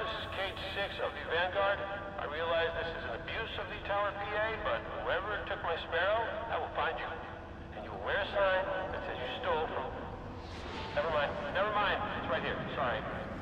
this is Cage 6 of the Vanguard. I realize this is an abuse of the Tower PA, but whoever took my Sparrow, I will find you. And you will wear a sign that says you stole from... Never mind. It's right here. Sorry.